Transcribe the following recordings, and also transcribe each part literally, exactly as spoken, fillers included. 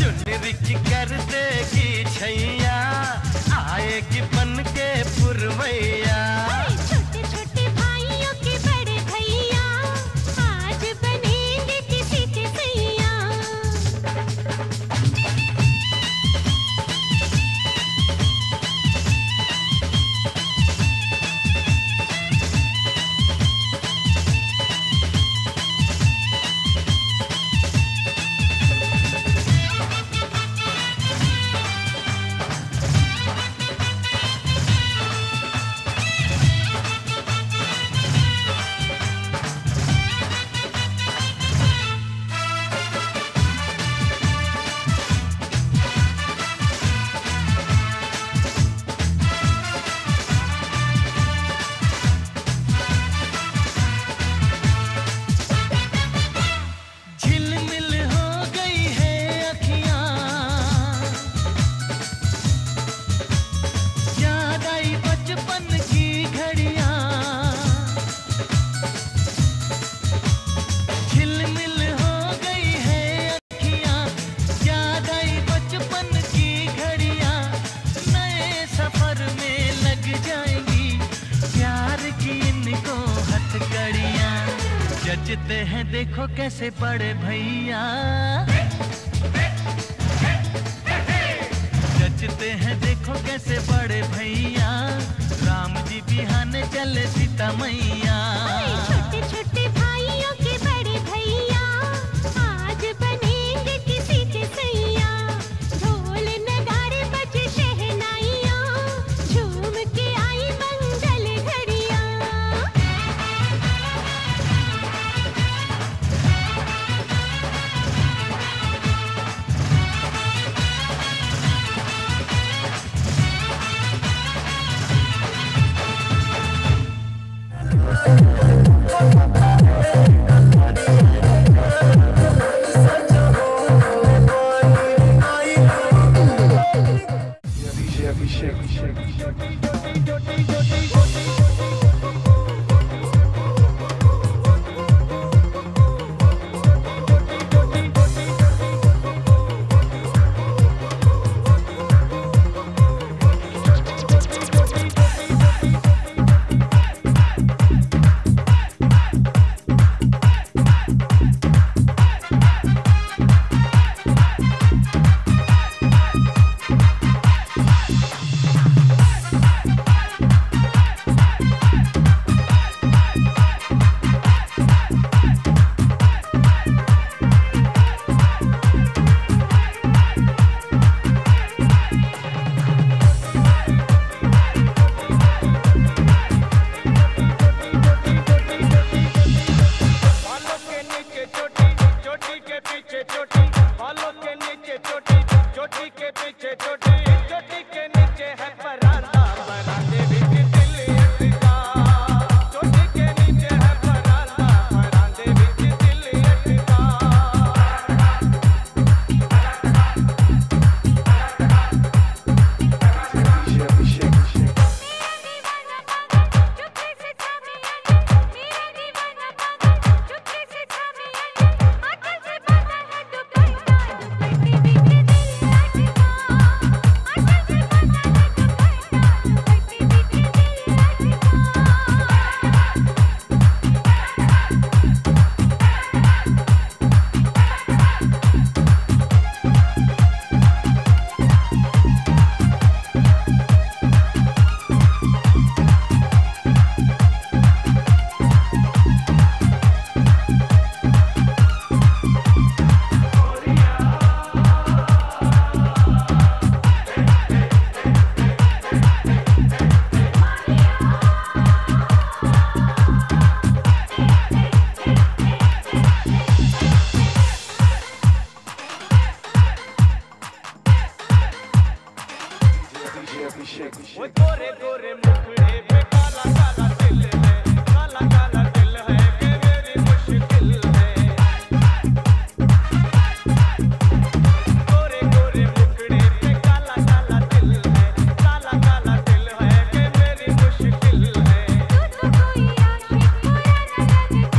चुनरी की कर देगी छैया, आएगी बन के पुरवैया। छोटे छोटे भाइयों के बड़े भैया, आज बनेंगे किसी के सैया। जचते हैं देखो कैसे बड़े भैया, जचते हैं देखो कैसे बड़े भैया। राम जी बिहाने चले सीता मैया। छोटे छोटे भाइयों के बड़े भैया, आज बनेंगे किसी के सैया। ढोल नगाड़े बजे शहनाइयाँ, झूम के आई मंगल घड़ियाँ।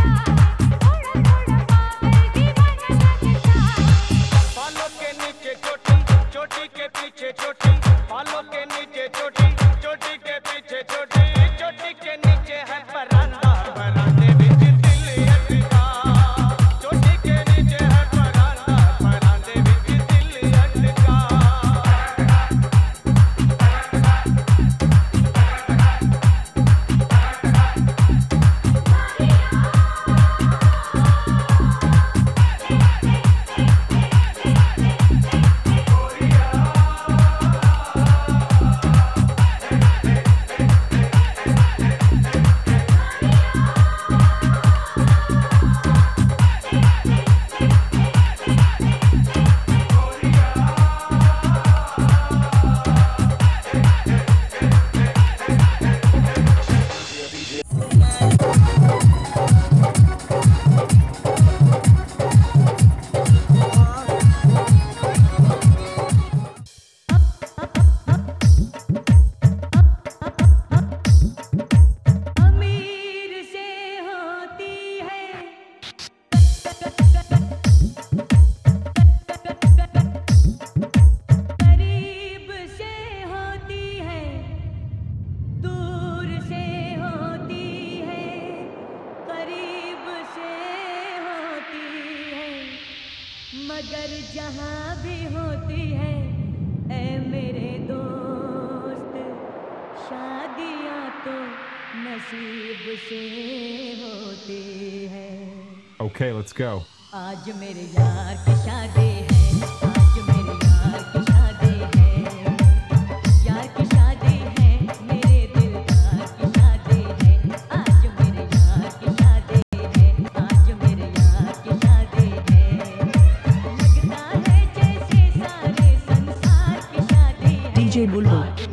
के नीचे होती है ऐ मेरे दोस्त, शादियाँ तो नसीब से होती है। Okay, let's go. आज मेरे यार की शादी है, आज मेरे यार की शादी है, यार की शादी है, मेरे दिलदार की शादी है। आज मेरे यार की शादी है, आज मेरे यार की शादी है। लगता है जैसे सारे संसार की शादी है। D J Bulbul.